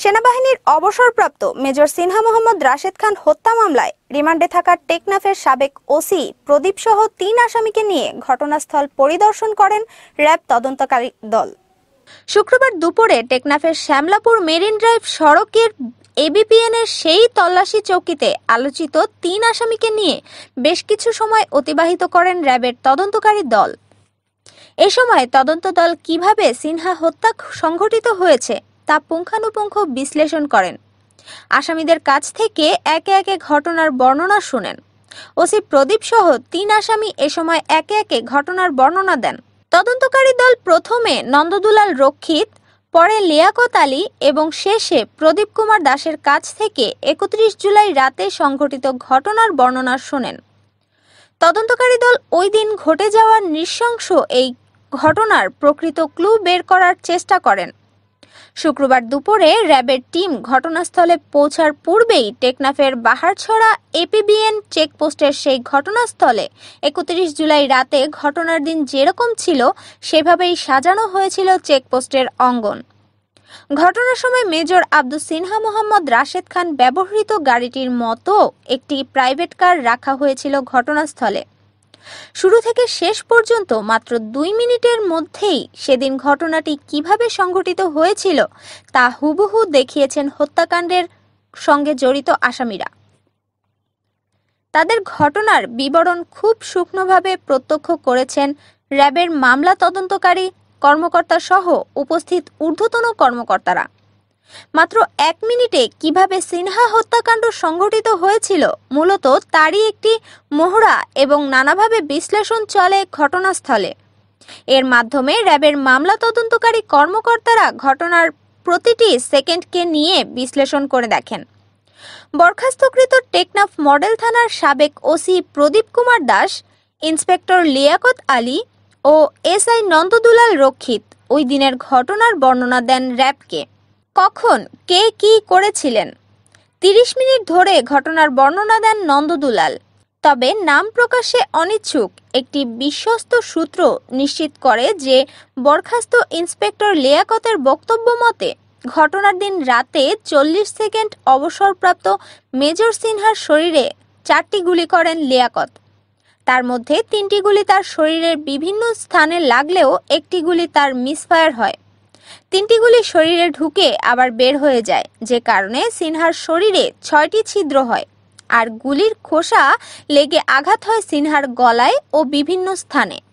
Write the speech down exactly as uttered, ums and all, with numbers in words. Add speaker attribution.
Speaker 1: সেনাবাহিনীর অবসরপ্রাপ্ত মেজর সিনহা মোহাম্মদ রাশেদ খান হত্যা মামলায় রিমান্ডে থাকা টেকনাফের সাবেক ওসি প্রদীপ সহ তিন আসামিকে নিয়ে ঘটনাস্থল পরিদর্শন করেন র্যাব তদন্তকারী দল। শুক্রবার দুপুরে টেকনাফের শ্যামলাপুর মেরিন ড্রাইভ সড়কের এবিপিএন এর সেই তল্লাশি চৌকিতে আলোচিত তিন আসামিকে নিয়ে বেশ কিছু সময় অতিবাহিত করেন র্যাবের তদন্তকারী দল। এ সময় তদন্ত দল কিভাবে সিনহা হত্যা সংঘটিত হয়েছে তা পুঙ্খানুপুঙ্খ বিশ্লেষণ করেন। আসামিদের কাছ থেকে একে একে ঘটনার বর্ণনা শুনেন। ওসি প্রদীপ সহ তিন আসামি এ সময় একে একে ঘটনার বর্ণনা দেন। তদন্তকারী দল প্রথমে নন্দদুলাল রক্ষিত, পরে লিয়াকত আলী এবং শেষে প্রদীপ কুমার দাসের কাছ থেকে একত্রিশ জুলাই রাতে সংঘটিত ঘটনার বর্ণনা শোনেন। তদন্তকারী দল ওই দিন ঘটে যাওয়া নৃশংস এই ঘটনার প্রকৃত ক্লু বের করার চেষ্টা করেন। শুক্রবার দুপুরে র্যাবের টিম ঘটনাস্থলে পৌঁছার পূর্বেই টেকনাফের বাহারছড়া এপিবিএন চেকপোস্টের সেই ঘটনাস্থলে একত্রিশ জুলাই রাতে ঘটনার দিন যেরকম ছিল সেভাবেই সাজানো হয়েছিল চেকপোস্টের অঙ্গন। ঘটনার সময় মেজর আব্দুস সিনহা মোহাম্মদ রাশেদ খান ব্যবহৃত গাড়িটির মতো একটি প্রাইভেট কার রাখা হয়েছিল ঘটনাস্থলে। শুরু থেকে শেষ পর্যন্ত মাত্র দুই মিনিটের মধ্যেই সেদিন ঘটনাটি কিভাবে সংঘটিত হয়েছিল তা হুবহু দেখিয়েছেন হত্যাকাণ্ডের সঙ্গে জড়িত আসামিরা। তাদের ঘটনার বিবরণ খুব সূক্ষ্মভাবে প্রত্যক্ষ করেছেন র্যাবের মামলা তদন্তকারী কর্মকর্তা সহ উপস্থিত ঊর্ধ্বতন কর্মকর্তারা। মাত্র এক মিনিটে কিভাবে সিনহা হত্যাকাণ্ড সংঘটিত হয়েছিল মূলত তারই একটি মহড়া এবং নানাভাবে বিশ্লেষণ চলে ঘটনাস্থলে। এর মাধ্যমে র্যাবের মামলা তদন্তকারী কর্মকর্তারা ঘটনার প্রতিটি সেকেন্ডকে নিয়ে বিশ্লেষণ করে দেখেন। বরখাস্তকৃত টেকনাফ মডেল থানার সাবেক ওসি প্রদীপ কুমার দাস, ইন্সপেক্টর লিয়াকত আলী ও এসআই নন্দদুলাল রক্ষিত ওই দিনের ঘটনার বর্ণনা দেন র্যাবকে। কখন কে কি করেছিলেন তিরিশ মিনিট ধরে ঘটনার বর্ণনা দেন নন্দদুলাল। তবে নাম প্রকাশে অনিচ্ছুক একটি বিশ্বস্ত সূত্র নিশ্চিত করে যে বরখাস্ত ইন্সপেক্টর লিয়াকতের বক্তব্য মতে ঘটনার দিন রাতে চল্লিশ সেকেন্ড অবসরপ্রাপ্ত মেজর সিনহার শরীরে চারটি গুলি করেন লিয়াকত। তার মধ্যে তিনটি গুলি তার শরীরের বিভিন্ন স্থানে লাগলেও একটি গুলি তার মিসফায়ার হয়। তিনটি গুলি শরীরে ঢুকে আবার বের হয়ে যায়, যে কারণে সিনহার শরীরে ছয়টি ছিদ্র হয় আর গুলির খোসা লেগে আঘাত হয় সিনহার গলায় ও বিভিন্ন স্থানে।